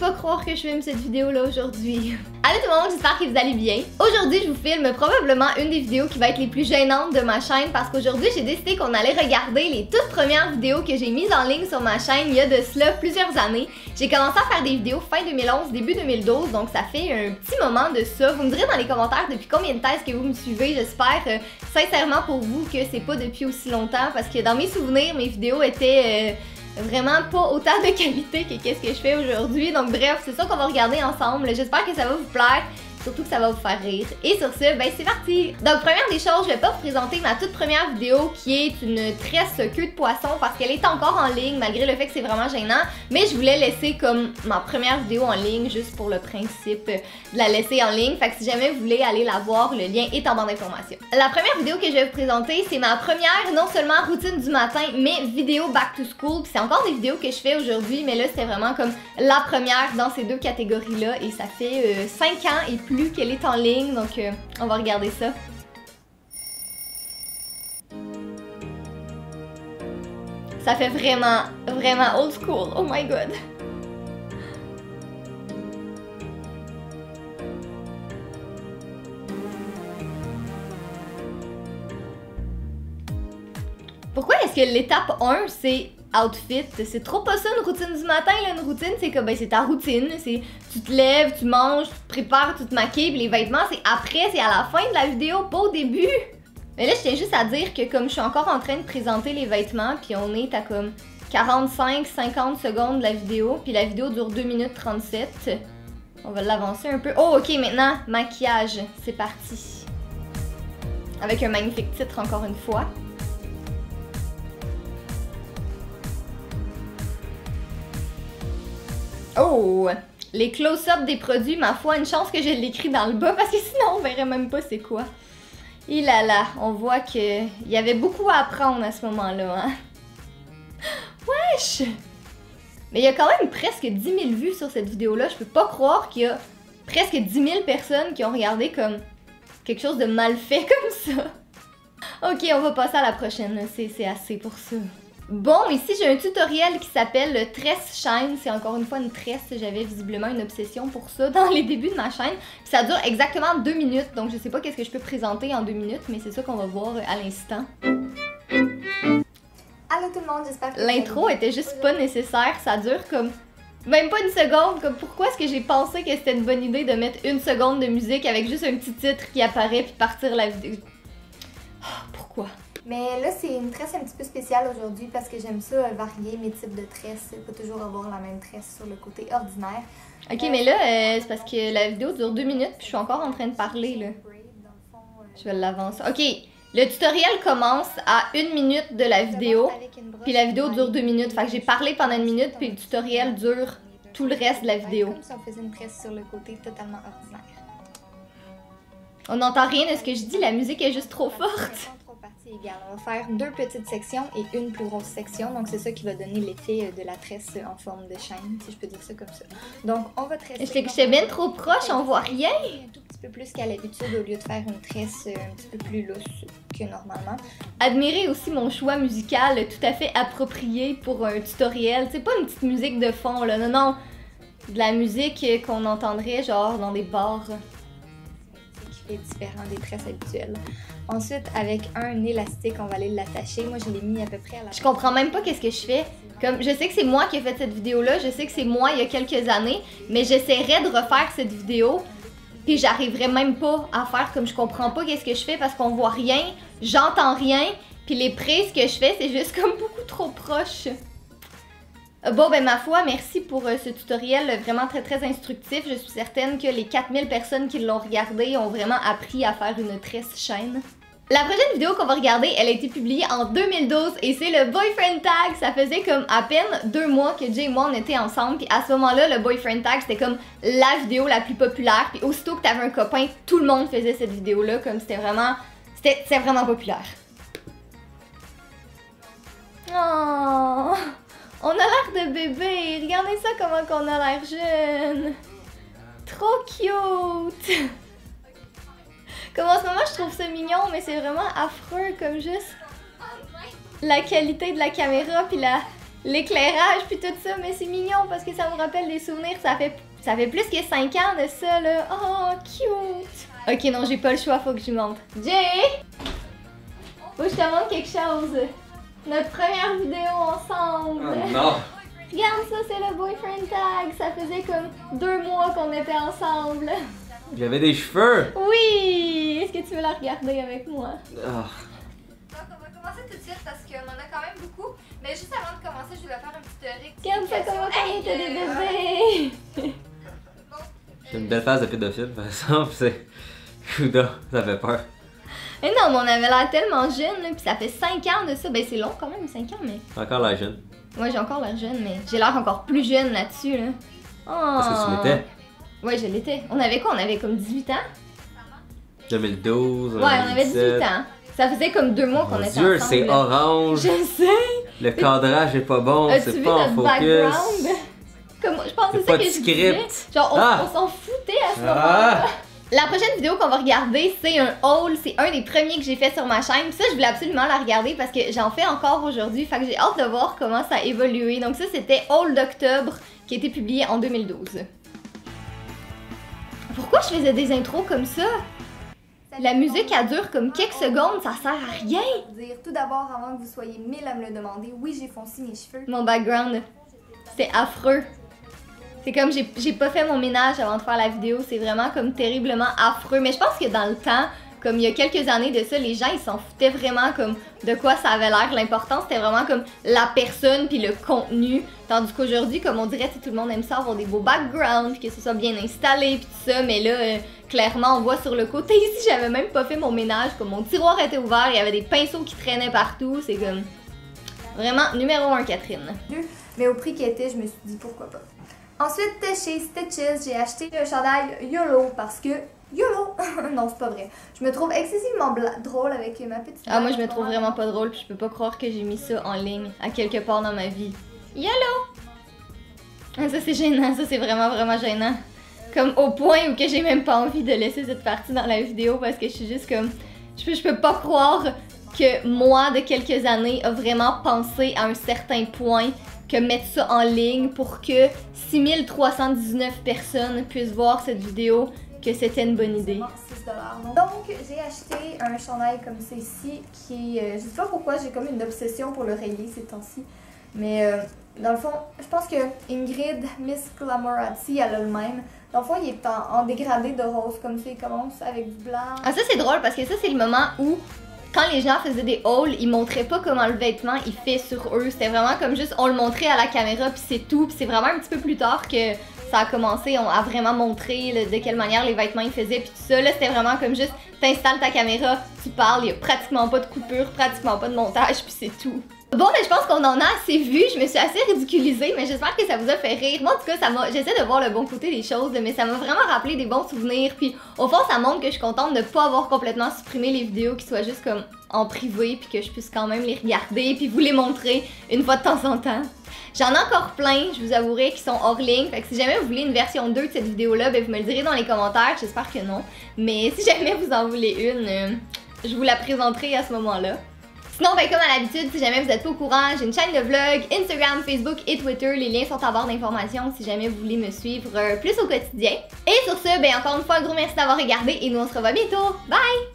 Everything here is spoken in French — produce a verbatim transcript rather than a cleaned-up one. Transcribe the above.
pas croire que je filme cette vidéo là aujourd'hui. Allô tout le monde, j'espère que vous allez bien. Aujourd'hui je vous filme probablement une des vidéos qui va être les plus gênantes de ma chaîne parce qu'aujourd'hui j'ai décidé qu'on allait regarder les toutes premières vidéos que j'ai mises en ligne sur ma chaîne il y a de cela plusieurs années. J'ai commencé à faire des vidéos fin deux mille onze, début deux mille douze, donc ça fait un petit moment de ça. Vous me direz dans les commentaires depuis combien de temps est-ce que vous me suivez. J'espère euh, sincèrement pour vous que c'est pas depuis aussi longtemps parce que dans mes souvenirs, mes vidéos étaient... Euh, vraiment pas autant de qualité que qu'est-ce que je fais aujourd'hui. Donc bref, c'est ça qu'on va regarder ensemble. J'espère que ça va vous plaire, surtout que ça va vous faire rire. Et sur ce, ben c'est parti! Donc première des choses, je vais pas vous présenter ma toute première vidéo qui est une tresse queue de poisson parce qu'elle est encore en ligne malgré le fait que c'est vraiment gênant. Mais je voulais laisser comme ma première vidéo en ligne juste pour le principe de la laisser en ligne. Fait que si jamais vous voulez aller la voir, le lien est en barre d'informations. La première vidéo que je vais vous présenter, c'est ma première non seulement routine du matin, mais vidéo back to school. Puis c'est encore des vidéos que je fais aujourd'hui, mais là c'était vraiment comme la première dans ces deux catégories-là. Et ça fait euh, cinq ans et plus qu'elle est en ligne, donc euh, on va regarder ça. Ça fait vraiment, vraiment old school. Oh my god. Pourquoi est-ce que l'étape un, c'est outfit? C'est trop pas ça une routine du matin, là. Une routine, c'est que ben, c'est ta routine. C'est tu te lèves, tu manges, tu te prépares, tu te maquilles, puis les vêtements, c'est après, c'est à la fin de la vidéo, pas au début. Mais là, je tiens juste à dire que comme je suis encore en train de présenter les vêtements, puis on est à comme quarante-cinq à cinquante secondes de la vidéo, puis la vidéo dure deux minutes trente-sept. On va l'avancer un peu. Oh, ok, maintenant, maquillage, c'est parti. Avec un magnifique titre, encore une fois. Oh! Les close-up des produits, ma foi, une chance que je l'écris dans le bas parce que sinon on verrait même pas c'est quoi. Et là là, on voit qu'il y avait beaucoup à apprendre à ce moment-là, hein? Wesh! Mais il y a quand même presque dix mille vues sur cette vidéo-là. Je peux pas croire qu'il y a presque dix mille personnes qui ont regardé comme quelque chose de mal fait comme ça. Ok, on va passer à la prochaine. C'est assez pour ça. Bon, ici j'ai un tutoriel qui s'appelle le Tress Shine. C'est encore une fois une tresse. J'avais visiblement une obsession pour ça dans les débuts de ma chaîne. Puis ça dure exactement deux minutes. Donc je sais pas qu'est-ce que je peux présenter en deux minutes, mais c'est ça qu'on va voir à l'instant. Allô tout le monde, j'espère que l'intro était juste pas nécessaire. Ça dure comme même pas une seconde. Comme pourquoi est-ce que j'ai pensé que c'était une bonne idée de mettre une seconde de musique avec juste un petit titre qui apparaît puis partir la vidéo? Oh, pourquoi? Mais là, c'est une tresse un petit peu spéciale aujourd'hui parce que j'aime ça euh, varier mes types de tresses, pas toujours avoir la même tresse sur le côté ordinaire. Ok, euh, mais là, euh, c'est parce que la vidéo dure deux minutes puis je suis encore en train de parler, là. Je vais l'avancer. Ok, le tutoriel commence à une minute de la vidéo, puis la vidéo dure deux minutes. Fait que j'ai parlé pendant une minute puis le tutoriel dure tout le reste de la vidéo. Comme si on faisait une tresse sur le côté totalement ordinaire. On n'entend rien de ce que je dis, la musique est juste trop forte. Égal. On va faire deux petites sections et une plus grosse section, donc c'est ça qui va donner l'effet de la tresse en forme de chaîne, si je peux dire ça comme ça. Donc on va tresser. Je suis bien trop proche, on voit rien. Un tout petit peu plus qu'à l'habitude au lieu de faire une tresse un petit peu plus lousse que normalement. Admirez aussi mon choix musical tout à fait approprié pour un tutoriel. C'est pas une petite musique de fond là, non non, de la musique qu'on entendrait genre dans des bars. Qui est différent des tresses habituelles. Ensuite, avec un élastique, on va aller l'attacher. Moi, je l'ai mis à peu près à la... Je comprends même pas qu'est-ce que je fais. Comme, je sais que c'est moi qui ai fait cette vidéo-là, je sais que c'est moi il y a quelques années, mais j'essaierais de refaire cette vidéo, puis j'arriverais même pas à faire comme je comprends pas qu'est-ce que je fais parce qu'on voit rien, j'entends rien, puis les prises que je fais, c'est juste comme beaucoup trop proche. Bon, ben ma foi, merci pour euh, ce tutoriel vraiment très très instructif. Je suis certaine que les quatre mille personnes qui l'ont regardé ont vraiment appris à faire une tresse chaîne. La prochaine vidéo qu'on va regarder, elle a été publiée en deux mille douze et c'est le boyfriend tag. Ça faisait comme à peine deux mois que Jay et moi on était ensemble. Puis à ce moment-là, le boyfriend tag c'était comme la vidéo la plus populaire. Puis aussitôt que t'avais un copain, tout le monde faisait cette vidéo-là. Comme c'était vraiment, c'était vraiment populaire. Oh. On a l'air de bébé, regardez ça comment qu'on a l'air jeune. Trop cute. Comme en ce moment je trouve ça mignon, mais c'est vraiment affreux comme juste la qualité de la caméra puis la, l'éclairage puis tout ça, mais c'est mignon parce que ça me rappelle des souvenirs. Ça fait, ça fait plus que cinq ans de ça, là. Oh, cute! Ok, non, j'ai pas le choix, faut que je lui montre. Jay! Faut que je te montre quelque chose. Notre première vidéo ensemble. Oh non! Regarde ça, c'est le boyfriend tag. Ça faisait comme deux mois qu'on était ensemble. J'avais des cheveux! Oui! Est-ce que tu veux la regarder avec moi? Oh. Donc on va commencer tout de suite parce qu'on en a quand même beaucoup. Mais juste avant de commencer, je voulais faire une petite Regarde ça rectification. comment on était des Hey, bébés! J'ai une belle phase de pédophile, par exemple, c'est... Chouda, ça fait peur. Mais non, mais on avait l'air tellement jeune, là, pis ça fait cinq ans de ça. Ben c'est long quand même, cinq ans, mais... Encore la jeune. Ouais, j'ai encore l'air jeune, mais j'ai l'air encore plus jeune là-dessus, là. Oh. Parce que tu l'étais. Ouais, je l'étais. On avait quoi? On avait comme dix-huit ans? deux mille douze, Ouais, on avait dix-huit ans. Ça faisait comme deux mois qu'on Mon était Dieu, ensemble. c'est orange. Je sais! Le cadrage est pas bon, As-tu c'est vu pas en notre focus. background? Comme, je pense que c'est Pas ça de que je script. disais. Genre, on, Ah! on s'en foutait à ce Ah! moment-là. La prochaine vidéo qu'on va regarder, c'est un haul. C'est un des premiers que j'ai fait sur ma chaîne. Ça, je voulais absolument la regarder parce que j'en fais encore aujourd'hui. Fait que j'ai hâte de voir comment ça a évolué. Donc ça, c'était haul d'octobre qui a été publié en deux mille douze. Pourquoi je faisais des intros comme ça? La musique, elle dure comme quelques secondes, ça sert à rien. Dire tout d'abord, avant que vous soyez mille à me le demander, oui, j'ai foncé mes cheveux. Mon background, c'est affreux. C'est comme j'ai j'ai pas fait mon ménage avant de faire la vidéo, c'est vraiment comme terriblement affreux. Mais je pense que dans le temps, comme il y a quelques années de ça, les gens ils s'en foutaient vraiment comme de quoi ça avait l'air. L'important c'était vraiment comme la personne puis le contenu. Tandis qu'aujourd'hui, comme on dirait, tout le monde aime ça avoir des beaux backgrounds, puis que ce soit bien installé puis tout ça. Mais là, euh, clairement, on voit sur le côté ici, j'avais même pas fait mon ménage. Comme mon tiroir était ouvert, il y avait des pinceaux qui traînaient partout. C'est comme vraiment numéro un, Catherine. Mais au prix qu'il était, je me suis dit pourquoi pas. Ensuite, chez Stitches, j'ai acheté le chandail YOLO parce que YOLO! Non, c'est pas vrai. Je me trouve excessivement drôle avec ma petite... Ah, moi je me trouve vraiment pas drôle, puis je peux pas croire que j'ai mis ça en ligne à quelque part dans ma vie. YOLO! Ah, ça c'est gênant, ça c'est vraiment vraiment gênant. Comme au point où que j'ai même pas envie de laisser cette partie dans la vidéo parce que je suis juste comme... Je peux, je peux pas croire que moi de quelques années a vraiment pensé à un certain point que mettre ça en ligne pour que six mille trois cent dix-neuf personnes puissent voir cette vidéo, que c'était une bonne idée. six dollars. Donc, j'ai acheté un chandail comme celui-ci qui, euh, je sais pas pourquoi, j'ai comme une obsession pour le rayer ces temps-ci. Mais euh, dans le fond, je pense que Ingrid, Miss Glamorazzi, elle a le même. Dans le fond, il est en, en dégradé de rose comme ça, il commence avec du blanc. Ah, ça c'est drôle parce que ça c'est le moment où quand les gens faisaient des hauls, ils montraient pas comment le vêtement il fait sur eux. C'était vraiment comme juste on le montrait à la caméra puis c'est tout. Puis c'est vraiment un petit peu plus tard que ça a commencé on a vraiment montré là, de quelle manière les vêtements ils faisaient puis tout ça. Là c'était vraiment comme juste t'installes ta caméra, tu parles, il y a pratiquement pas de coupure, pratiquement pas de montage puis c'est tout. Bon, ben, je pense qu'on en a assez vu. Je me suis assez ridiculisée, mais j'espère que ça vous a fait rire. Moi, en tout cas, ça m'a. J'essaie de voir le bon côté des choses, mais ça m'a vraiment rappelé des bons souvenirs. Puis, au fond, ça montre que je suis contente de pas avoir complètement supprimé les vidéos, qui soient juste comme en privé, puis que je puisse quand même les regarder, puis vous les montrer une fois de temps en temps. J'en ai encore plein, je vous avouerai, qui sont hors ligne. Fait que si jamais vous voulez une version deux de cette vidéo-là, ben vous me le direz dans les commentaires. J'espère que non. Mais si jamais vous en voulez une, euh, je vous la présenterai à ce moment-là. Sinon, ben comme à l'habitude, si jamais vous êtes pas au courant, j'ai une chaîne de vlog, Instagram, Facebook et Twitter. Les liens sont en barre d'informations si jamais vous voulez me suivre euh, plus au quotidien. Et sur ce, ben encore une fois, un gros merci d'avoir regardé et nous on se revoit bientôt. Bye!